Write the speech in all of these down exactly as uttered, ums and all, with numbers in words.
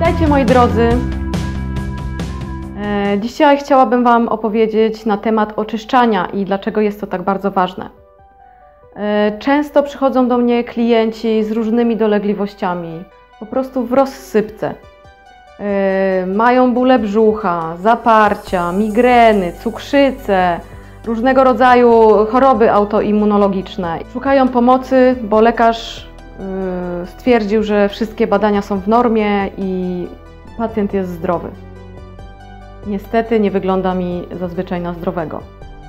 Witajcie moi drodzy. Dzisiaj chciałabym Wam opowiedzieć na temat oczyszczania i dlaczego jest to tak bardzo ważne. Często przychodzą do mnie klienci z różnymi dolegliwościami, po prostu w rozsypce. Mają bóle brzucha, zaparcia, migreny, cukrzycę, różnego rodzaju choroby autoimmunologiczne. Szukają pomocy, bo lekarz stwierdził, że wszystkie badania są w normie i pacjent jest zdrowy. Niestety nie wygląda mi zazwyczaj na zdrowego.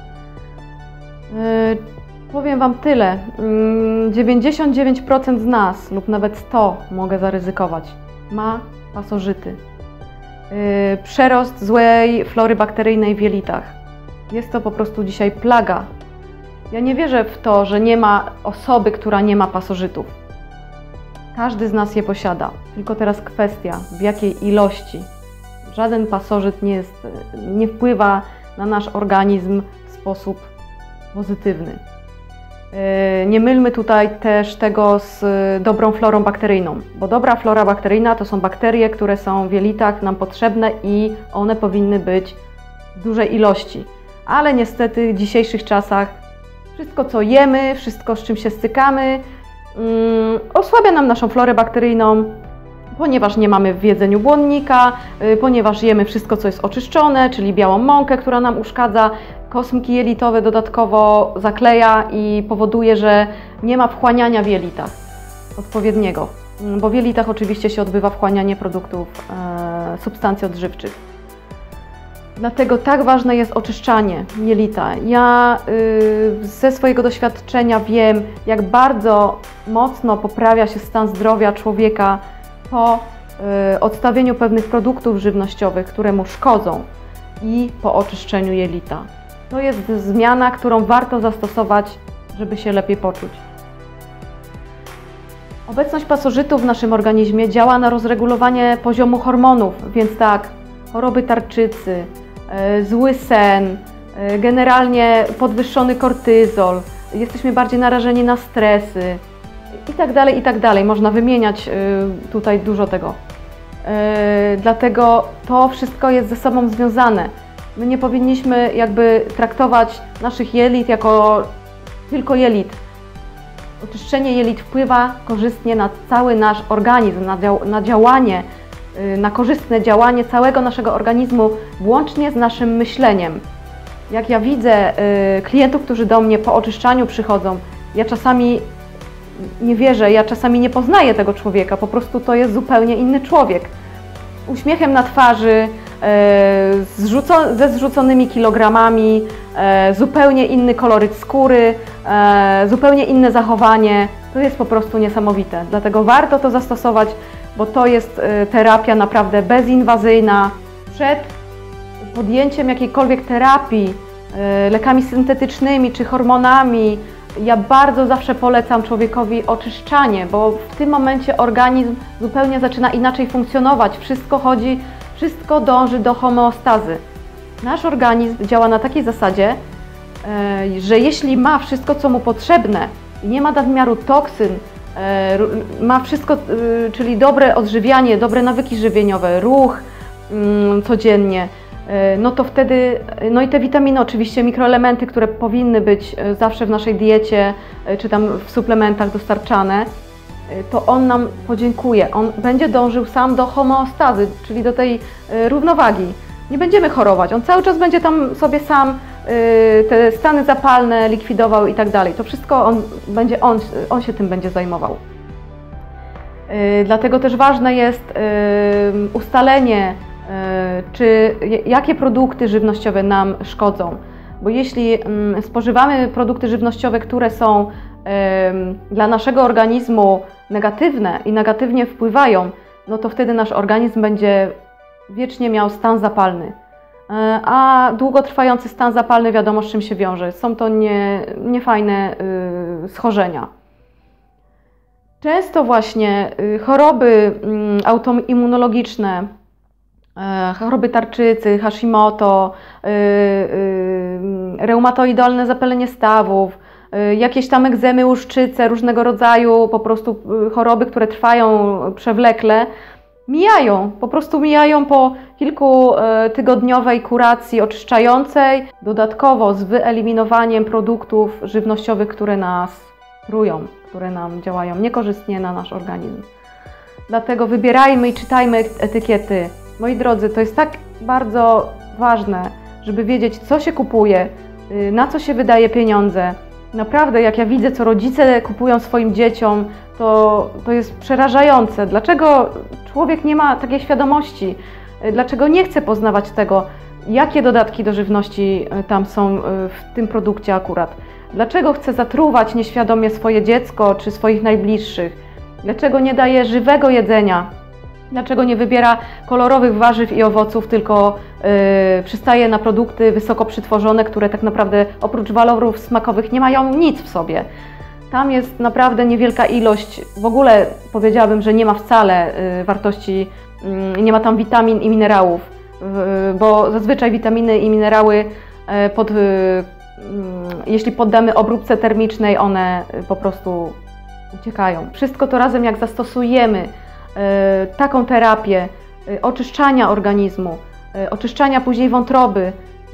Powiem Wam tyle, dziewięćdziesiąt dziewięć procent z nas, lub nawet sto procent mogę zaryzykować, ma pasożyty. Przerost złej flory bakteryjnej w jelitach. Jest to po prostu dzisiaj plaga. Ja nie wierzę w to, że nie ma osoby, która nie ma pasożytów. Każdy z nas je posiada, tylko teraz kwestia, w jakiej ilości. Żaden pasożyt nie, jest, nie wpływa na nasz organizm w sposób pozytywny. Nie mylmy tutaj też tego z dobrą florą bakteryjną, bo dobra flora bakteryjna to są bakterie, które są w jelitach nam potrzebne i one powinny być w dużej ilości. Ale niestety w dzisiejszych czasach wszystko, co jemy, wszystko, z czym się stykamy, um, osłabia nam naszą florę bakteryjną, ponieważ nie mamy w jedzeniu błonnika, yy, ponieważ jemy wszystko, co jest oczyszczone, czyli białą mąkę, która nam uszkadza, kosmki jelitowe dodatkowo zakleja i powoduje, że nie ma wchłaniania w jelitach odpowiedniego, bo w jelitach oczywiście się odbywa wchłanianie produktów, yy, substancji odżywczych. Dlatego tak ważne jest oczyszczanie jelita. Ja yy, ze swojego doświadczenia wiem, jak bardzo mocno poprawia się stan zdrowia człowieka po yy, odstawieniu pewnych produktów żywnościowych, które mu szkodzą, i po oczyszczeniu jelita. To jest zmiana, którą warto zastosować, żeby się lepiej poczuć. Obecność pasożytów w naszym organizmie działa na rozregulowanie poziomu hormonów, więc tak, choroby tarczycy, zły sen, generalnie podwyższony kortyzol, jesteśmy bardziej narażeni na stresy i tak dalej, i tak dalej. Można wymieniać tutaj dużo tego. Dlatego to wszystko jest ze sobą związane. My nie powinniśmy jakby traktować naszych jelit jako tylko jelit. Oczyszczenie jelit wpływa korzystnie na cały nasz organizm, na, dział na działanie, na korzystne działanie całego naszego organizmu, włącznie z naszym myśleniem. Jak ja widzę y, klientów, którzy do mnie po oczyszczaniu przychodzą, ja czasami nie wierzę, ja czasami nie poznaję tego człowieka, po prostu to jest zupełnie inny człowiek. Uśmiechem na twarzy, y, zrzuco ze zrzuconymi kilogramami, y, zupełnie inny koloryt skóry, y, zupełnie inne zachowanie. To jest po prostu niesamowite, dlatego warto to zastosować, bo to jest terapia naprawdę bezinwazyjna. Przed podjęciem jakiejkolwiek terapii lekami syntetycznymi czy hormonami, ja bardzo zawsze polecam człowiekowi oczyszczanie, bo w tym momencie organizm zupełnie zaczyna inaczej funkcjonować. Wszystko chodzi, wszystko dąży do homeostazy. Nasz organizm działa na takiej zasadzie, że jeśli ma wszystko, co mu potrzebne i nie ma nadmiaru toksyn, ma wszystko, czyli dobre odżywianie, dobre nawyki żywieniowe, ruch codziennie, no to wtedy, no i te witaminy, oczywiście mikroelementy, które powinny być zawsze w naszej diecie, czy tam w suplementach dostarczane, to on nam podziękuje, on będzie dążył sam do homeostazy, czyli do tej równowagi. Nie będziemy chorować, on cały czas będzie tam sobie sam te stany zapalne likwidował i tak dalej. To wszystko on, będzie, on, on się tym będzie zajmował. Dlatego też ważne jest ustalenie, czy jakie produkty żywnościowe nam szkodzą. Bo jeśli spożywamy produkty żywnościowe, które są dla naszego organizmu negatywne i negatywnie wpływają, no to wtedy nasz organizm będzie wiecznie miał stan zapalny. A długotrwający stan zapalny wiadomo, z czym się wiąże. Są to nie, niefajne yy, schorzenia. Często właśnie yy, choroby yy, autoimmunologiczne, yy, choroby tarczycy, Hashimoto, yy, yy, reumatoidalne zapalenie stawów, yy, jakieś tam egzemy, łuszczyce, różnego rodzaju po prostu yy, choroby, które trwają przewlekle, mijają, po prostu mijają po kilkutygodniowej kuracji oczyszczającej, dodatkowo z wyeliminowaniem produktów żywnościowych, które nas trują, które nam działają niekorzystnie na nasz organizm. Dlatego wybierajmy i czytajmy etykiety. Moi drodzy, to jest tak bardzo ważne, żeby wiedzieć, co się kupuje, na co się wydaje pieniądze. Naprawdę, jak ja widzę, co rodzice kupują swoim dzieciom, to, to jest przerażające. Dlaczego człowiek nie ma takiej świadomości? Dlaczego nie chce poznawać tego, jakie dodatki do żywności tam są w tym produkcie akurat? Dlaczego chce zatruwać nieświadomie swoje dziecko czy swoich najbliższych? Dlaczego nie daje żywego jedzenia? Dlaczego nie wybiera kolorowych warzyw i owoców, tylko yy, przystaje na produkty wysoko przetworzone, które tak naprawdę oprócz walorów smakowych nie mają nic w sobie? Tam jest naprawdę niewielka ilość, w ogóle powiedziałabym, że nie ma wcale yy, wartości, yy, nie ma tam witamin i minerałów, yy, bo zazwyczaj witaminy i minerały yy, pod, yy, yy, jeśli poddamy obróbce termicznej, one yy, po prostu uciekają. Wszystko to razem, jak zastosujemy taką terapię oczyszczania organizmu, oczyszczania później wątroby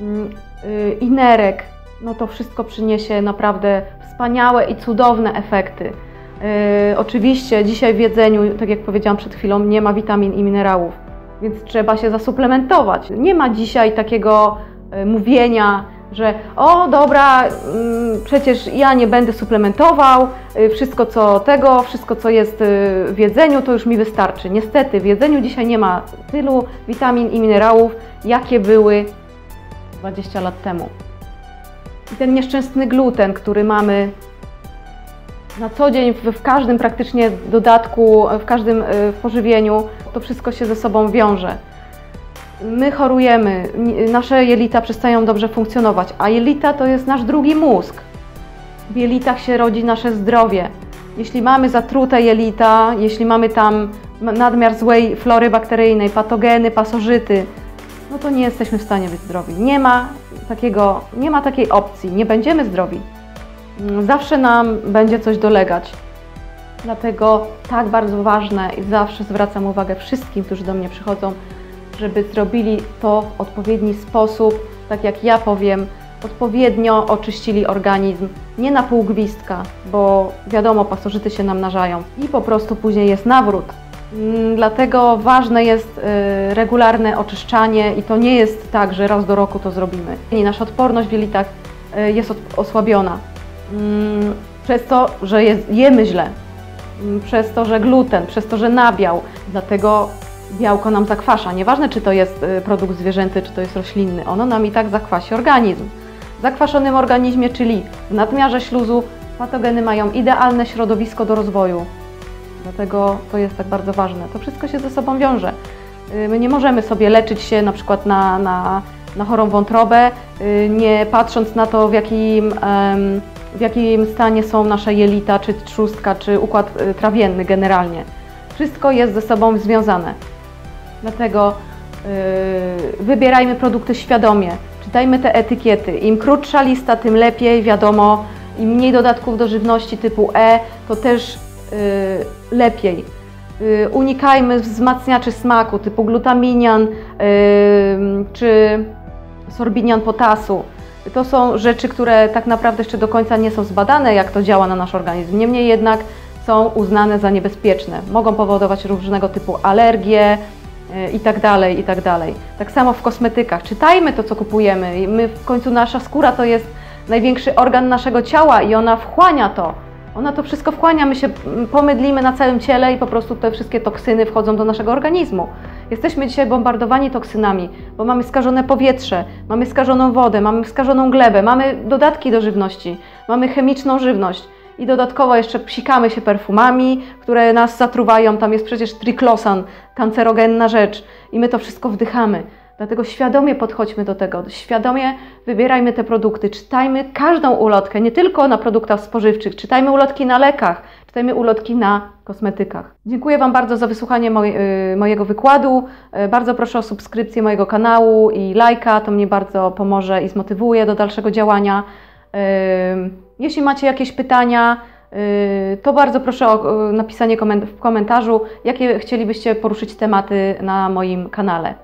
i nerek, no to wszystko przyniesie naprawdę wspaniałe i cudowne efekty. Oczywiście dzisiaj w jedzeniu, tak jak powiedziałam przed chwilą, nie ma witamin i minerałów, więc trzeba się zasuplementować. Nie ma dzisiaj takiego mówienia, że o dobra, przecież ja nie będę suplementował, wszystko co tego, wszystko co jest w jedzeniu, to już mi wystarczy. Niestety w jedzeniu dzisiaj nie ma tylu witamin i minerałów, jakie były dwadzieścia lat temu. I ten nieszczęsny gluten, który mamy na co dzień w, w każdym praktycznie dodatku, w każdym w pożywieniu, to wszystko się ze sobą wiąże. My chorujemy, nasze jelita przestają dobrze funkcjonować, a jelita to jest nasz drugi mózg. W jelitach się rodzi nasze zdrowie. Jeśli mamy zatrute jelita, jeśli mamy tam nadmiar złej flory bakteryjnej, patogeny, pasożyty, no to nie jesteśmy w stanie być zdrowi. Nie ma takiego, nie ma takiej opcji, nie będziemy zdrowi. Zawsze nam będzie coś dolegać. Dlatego tak bardzo ważne i zawsze zwracam uwagę wszystkim, którzy do mnie przychodzą, żeby zrobili to w odpowiedni sposób, tak jak ja powiem, odpowiednio oczyścili organizm, nie na pół gwizdka, bo wiadomo, pasożyty się namnażają i po prostu później jest nawrót. Dlatego ważne jest regularne oczyszczanie i to nie jest tak, że raz do roku to zrobimy. I nasza odporność w jelitach jest osłabiona przez to, że jemy źle, przez to, że gluten, przez to, że nabiał, dlatego białko nam zakwasza. Nieważne, czy to jest produkt zwierzęcy, czy to jest roślinny, ono nam i tak zakwasi organizm. W zakwaszonym organizmie, czyli w nadmiarze śluzu, patogeny mają idealne środowisko do rozwoju. Dlatego to jest tak bardzo ważne. To wszystko się ze sobą wiąże. My nie możemy sobie leczyć się na przykład na, na, na chorą wątrobę, nie patrząc na to, w jakim, w jakim stanie są nasze jelita, czy trzustka, czy układ trawienny generalnie. Wszystko jest ze sobą związane. Dlatego yy, wybierajmy produkty świadomie, czytajmy te etykiety. Im krótsza lista, tym lepiej, wiadomo. Im mniej dodatków do żywności typu E, to też yy, lepiej. Yy, unikajmy wzmacniaczy smaku typu glutaminian yy, czy sorbinian potasu. To są rzeczy, które tak naprawdę jeszcze do końca nie są zbadane, jak to działa na nasz organizm. Niemniej jednak są uznane za niebezpieczne. Mogą powodować różnego typu alergie i tak dalej, i tak dalej. Tak samo w kosmetykach. Czytajmy to, co kupujemy. My w końcu nasza skóra to jest największy organ naszego ciała i ona wchłania to. Ona to wszystko wchłania. My się pomydlimy na całym ciele i po prostu te wszystkie toksyny wchodzą do naszego organizmu. Jesteśmy dzisiaj bombardowani toksynami, bo mamy skażone powietrze, mamy skażoną wodę, mamy skażoną glebę, mamy dodatki do żywności, mamy chemiczną żywność. I dodatkowo jeszcze psikamy się perfumami, które nas zatruwają. Tam jest przecież triklosan, kancerogenna rzecz i my to wszystko wdychamy. Dlatego świadomie podchodźmy do tego, świadomie wybierajmy te produkty, czytajmy każdą ulotkę, nie tylko na produktach spożywczych, czytajmy ulotki na lekach, czytajmy ulotki na kosmetykach. Dziękuję Wam bardzo za wysłuchanie moj, y, mojego wykładu. Y, bardzo proszę o subskrypcję mojego kanału i lajka, to mnie bardzo pomoże i zmotywuje do dalszego działania. Jeśli macie jakieś pytania, to bardzo proszę o napisanie w komentarzu, jakie chcielibyście poruszyć tematy na moim kanale.